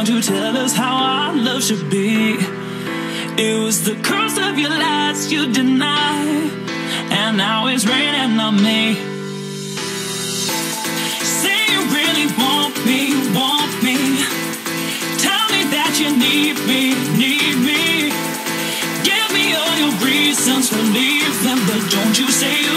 around to tell us how our love should be. It was the curse of your lies you denied, and now it's raining on me. Say you really want me, want me. Tell me that you need me, need me. Give me all your reasons for leaving, but don't you say you